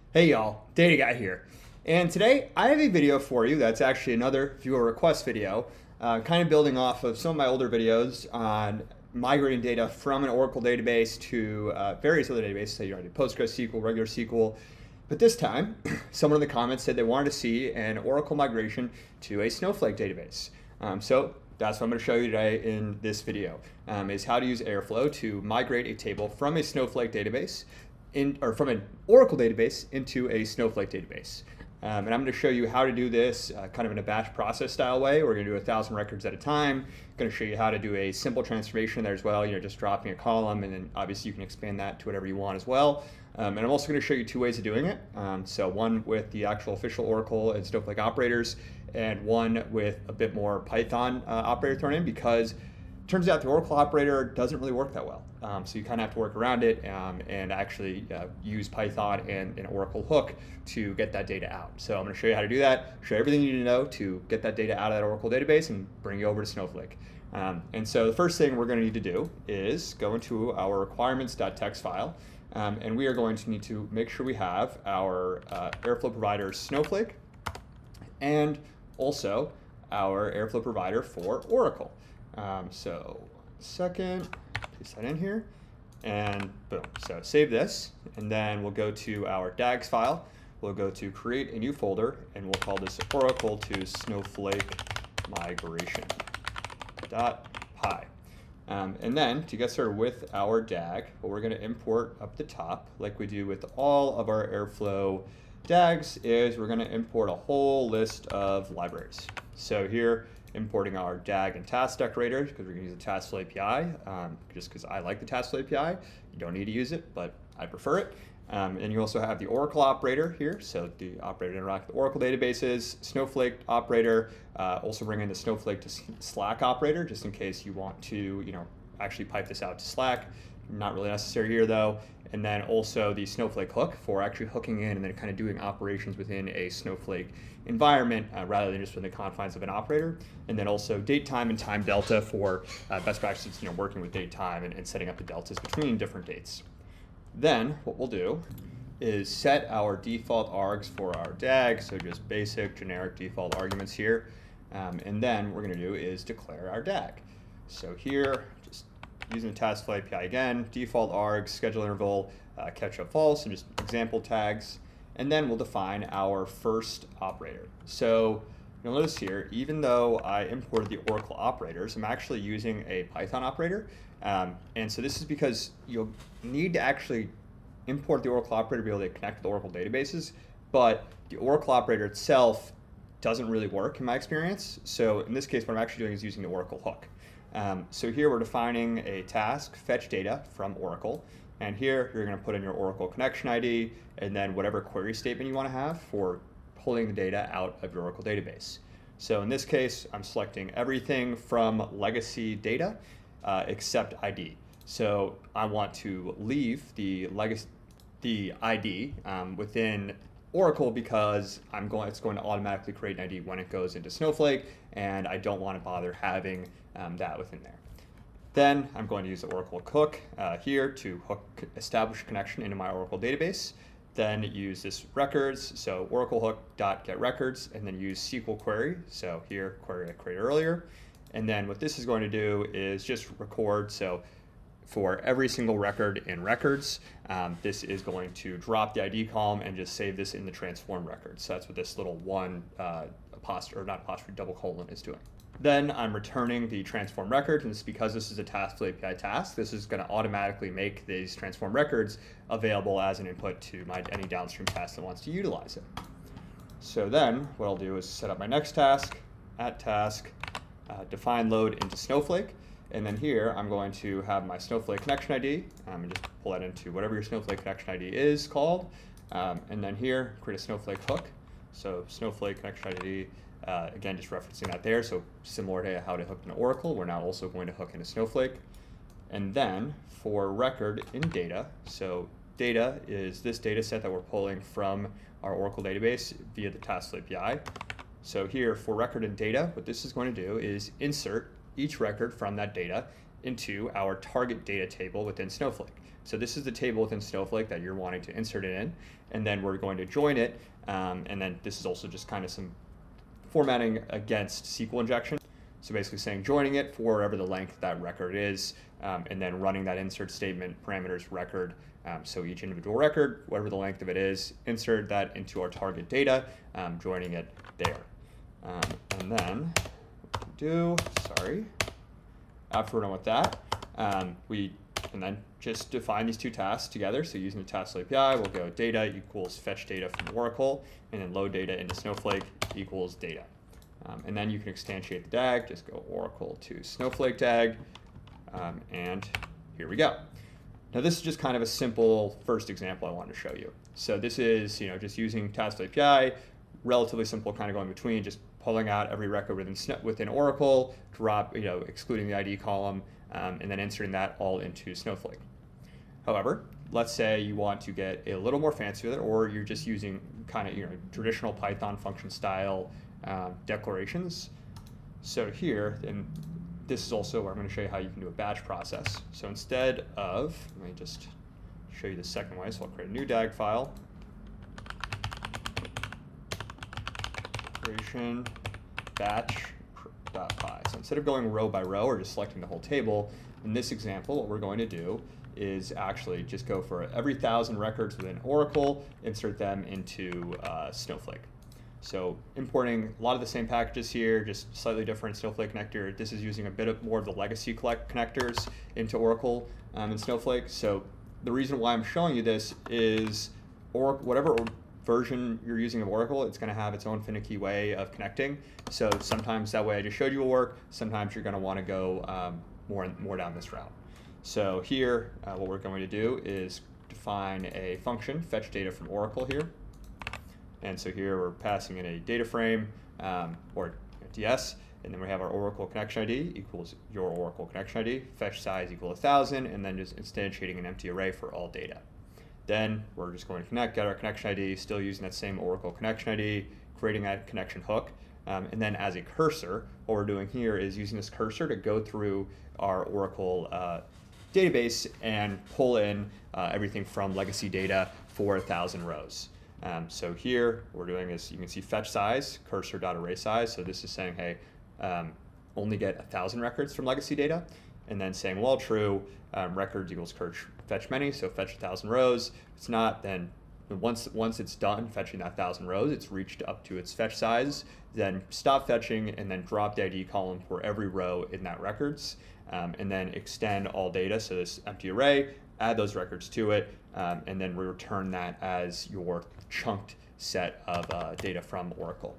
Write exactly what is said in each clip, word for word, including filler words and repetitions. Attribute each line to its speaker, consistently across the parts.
Speaker 1: Hey y'all, Data Guy here. And today I have a video for you that's actually another viewer request video, uh, kind of building off of some of my older videos on migrating data from an Oracle database to uh, various other databases, so you know, PostgreSQL, regular S Q L. But this time, someone in the comments said they wanted to see an Oracle migration to a Snowflake database. Um, so that's what I'm going to show you today in this video, um, is how to use Airflow to migrate a table from a Snowflake database in, or from an Oracle database into a Snowflake database. Um, and I'm going to show you how to do this uh, kind of in a batch process style way. We're going to do a thousand records at a time. I'm going to show you how to do a simple transformation there as well, you know, just dropping a column, and then obviously you can expand that to whatever you want as well. Um, and I'm also going to show you two ways of doing it. Um, so one with the actual official Oracle and Snowflake operators, and one with a bit more Python uh, operator thrown in, because turns out the Oracle operator doesn't really work that well. Um, so you kind of have to work around it um, and actually uh, use Python and an Oracle hook to get that data out. So I'm going to show you how to do that, show you everything you need to know to get that data out of that Oracle database and bring you over to Snowflake. Um, and so the first thing we're going to need to do is go into our requirements.txt file, um, and we are going to need to make sure we have our uh, Airflow provider Snowflake and also our Airflow provider for Oracle. Um, so second, paste that in here, and boom. So save this, and then we'll go to our D A Gs file. We'll go to create a new folder, and we'll call this Oracle to Snowflake migration dot py. Um, and then to get started with our D A G, what we're going to import up the top, like we do with all of our Airflow D A Gs, is we're going to import a whole list of libraries. So here, importing our D A G and task decorator, because we're going to use the Taskflow A P I, um, just because I like the Taskflow A P I. You don't need to use it, but I prefer it. Um, and you also have the Oracle operator here, so the operator to interact with Oracle databases, Snowflake operator, uh, also bring in the Snowflake to Slack operator, just in case you want to, you know, actually pipe this out to Slack. Not really necessary here though. And then also the Snowflake hook for actually hooking in and then kind of doing operations within a Snowflake environment uh, rather than just within the confines of an operator. And then also date time and time delta for uh, best practices, you know, working with date time and, and setting up the deltas between different dates. Then what we'll do is set our default args for our D A G, so just basic generic default arguments here. Um, and then what we're going to do is declare our D A G. So here, just using the Taskflow A P I again, default args, schedule interval, uh, catch up false, and just example tags. And then we'll define our first operator. So you'll notice here, even though I imported the Oracle operators, I'm actually using a Python operator. Um, and so this is because you'll need to actually import the Oracle operator to be able to connect with Oracle databases, but the Oracle operator itself doesn't really work in my experience. So in this case, what I'm actually doing is using the Oracle hook. Um, so here we're defining a task, fetch data from Oracle. And here you're going to put in your Oracle connection I D and then whatever query statement you want to have for pulling the data out of your Oracle database. So in this case, I'm selecting everything from legacy data uh, except I D. So I want to leave the legacy, the I D um, within Oracle because I'm going, it's going to automatically create an I D when it goes into Snowflake, and I don't want to bother having um, that within there. Then I'm going to use the Oracle hook uh, here to hook, establish a connection into my Oracle database. Then use this records, so Oracle hook dot get records, and then use S Q L query. So here, query I created earlier. And then what this is going to do is just record. So for every single record in records, um, this is going to drop the I D column and just save this in the transform record. So that's what this little one uh, apostrophe, or not apostrophe, double colon is doing. Then I'm returning the transform record, and this is because this is a Taskflow A P I task. This is going to automatically make these transform records available as an input to my any downstream task that wants to utilize it. So then what I'll do is set up my next task, at task, uh, define load into Snowflake, and then here I'm going to have my Snowflake connection I D, um, and just pull that into whatever your Snowflake connection I D is called, um, and then here create a Snowflake hook. So Snowflake connection I D. Uh, again, just referencing that there, so similar to how to hook into Oracle, we're now also going to hook into Snowflake. And then for record in data, so data is this data set that we're pulling from our Oracle database via the Taskflow A P I. So here for record in data, what this is going to do is insert each record from that data into our target data table within Snowflake. so this is the table within Snowflake that you're wanting to insert it in, and then we're going to join it, um, and then this is also just kind of some formatting against S Q L injection. So basically saying joining it for wherever the length of that record is, um, and then running that insert statement parameters record. Um, so each individual record, whatever the length of it is, insert that into our target data, um, joining it there. Um, and then what we do, sorry, after we're done with that, um, we and then just define these two tasks together. So using the task A P I, we'll go data equals fetch data from Oracle, and then load data into Snowflake equals data. Um, and then you can instantiate the D A G, just go Oracle to Snowflake D A G, um, and here we go. Now this is just kind of a simple first example I wanted to show you. So this is, you know, just using task A P I, relatively simple, kind of going between, just pulling out every record within within Oracle, drop, you know, excluding the I D column, um, and then inserting that all into Snowflake. However, let's say you want to get a little more fancy with it, or you're just using kind of, you know, traditional Python function style um, declarations. So here, and this is also where I'm going to show you how you can do a batch process. So instead of, let me just show you the second way. So I'll create a new D A G file. Creation batch.py. So instead of going row by row or just selecting the whole table, in this example, what we're going to do is actually just go for every thousand records within Oracle, insert them into uh, Snowflake. So importing a lot of the same packages here, just slightly different Snowflake connector. This is using a bit of more of the legacy collect connectors into Oracle um, and Snowflake. So the reason why I'm showing you this is, or whatever version you're using of Oracle, it's going to have its own finicky way of connecting. So sometimes that way I just showed you will work. Sometimes you're going to want to go um, more more down this route. So here, uh, what we're going to do is define a function, fetch data from Oracle here. And so here we're passing in a data frame, um, or D S, and then we have our Oracle connection I D equals your Oracle connection I D, fetch size equal one thousand, and then just instantiating an empty array for all data. Then we're just going to connect, get our connection I D, still using that same Oracle connection I D, creating that connection hook. Um, and then as a cursor, what we're doing here is using this cursor to go through our Oracle uh, database and pull in uh, everything from legacy data for a thousand rows. Um, so here, what we're doing is, you can see fetch size, cursor.array size. So this is saying, hey, um, only get a thousand records from legacy data. And then saying, well, true, um, records equals fetch many, so fetch a thousand rows. If it's not, then once, once it's done fetching that thousand rows, it's reached up to its fetch size, then stop fetching and then drop the I D column for every row in that records, um, and then extend all data, so this empty array, add those records to it, um, and then we return that as your chunked set of uh, data from Oracle.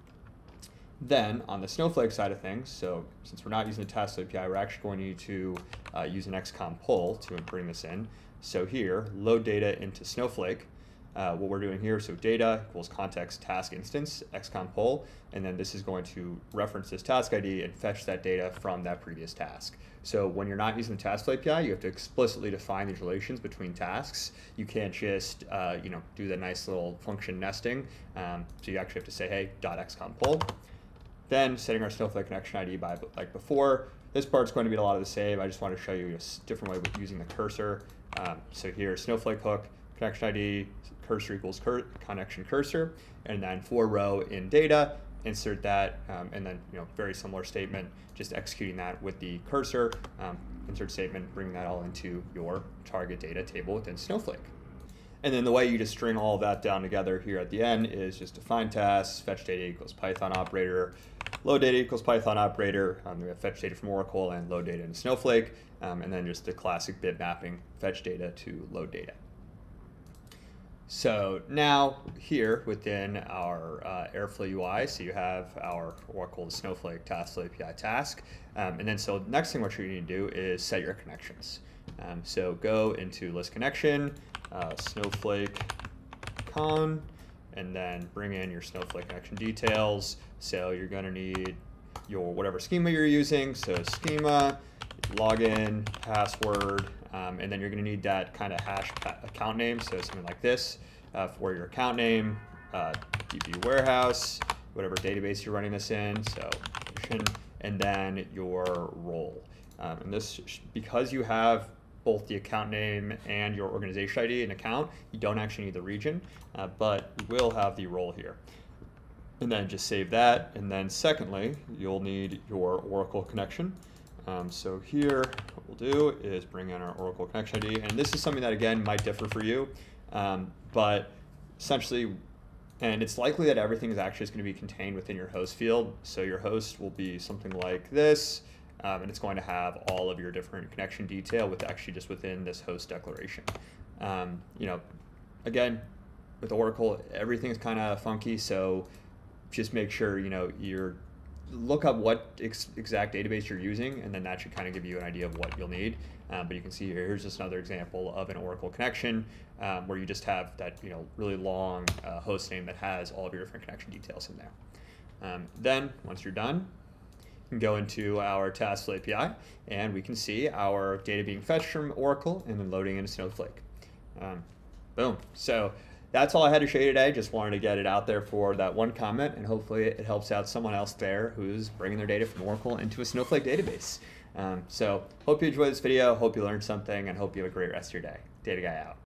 Speaker 1: Then on the Snowflake side of things, so since we're not using the task A P I, we're actually going to need to uh, use an X COM pull to bring this in. So here, load data into Snowflake. Uh, what we're doing here, so data equals context task instance, X COM pull, and then this is going to reference this task I D and fetch that data from that previous task. So when you're not using the task A P I, you have to explicitly define these relations between tasks. You can't just uh, you know, do the nice little function nesting. Um, so you actually have to say, hey, dot X COM pull. Then setting our Snowflake connection I D by like before. This part's going to be a lot of the same. I just want to show you a different way with using the cursor. Um, so here, Snowflake hook, connection I D, cursor equals cur connection cursor, and then for row in data, insert that, um, and then, you know, very similar statement, just executing that with the cursor, um, insert statement, bring that all into your target data table within Snowflake. And then the way you just string all of that down together here at the end is just define tasks, fetch data equals Python operator, load data equals Python operator, um, we have fetch data from Oracle and load data in Snowflake, um, and then just the classic bit mapping, fetch data to load data. So now here within our uh, Airflow U I, so you have our Oracle to Snowflake task A P I task, um, and then so the next thing what you need to do is set your connections. Um, so go into list connection, uh, Snowflake con, and then bring in your Snowflake connection details. So you're going to need your whatever schema you're using, so schema, login, password, um, and then you're going to need that kind of hash account name, so something like this uh, for your account name, uh, D B warehouse, whatever database you're running this in, so and then your role. Um, and this, because you have both the account name and your organization I D and account. You don't actually need the region, uh, but you will have the role here. And then just save that. And then secondly, you'll need your Oracle connection. Um, so here, what we'll do is bring in our Oracle connection I D. And this is something that, again, might differ for you. Um, but essentially, and it's likely that everything is actually going to be contained within your host field. So your host will be something like this. Um, and it's going to have all of your different connection detail with actually just within this host declaration. Um, you know, again, with Oracle, everything's kind of funky. So just make sure, you know, you're look up what ex exact database you're using, and then that should kind of give you an idea of what you'll need. Um, but you can see here, here's just another example of an Oracle connection um, where you just have that, you know, really long uh, host name that has all of your different connection details in there. Um, then once you're done, you can go into our Taskful A P I, and we can see our data being fetched from Oracle and then loading into Snowflake. Um, boom. So that's all I had to show you today. Just wanted to get it out there for that one comment, and hopefully it helps out someone else there who's bringing their data from Oracle into a Snowflake database. Um, so hope you enjoyed this video, hope you learned something, and hope you have a great rest of your day. Data Guy out.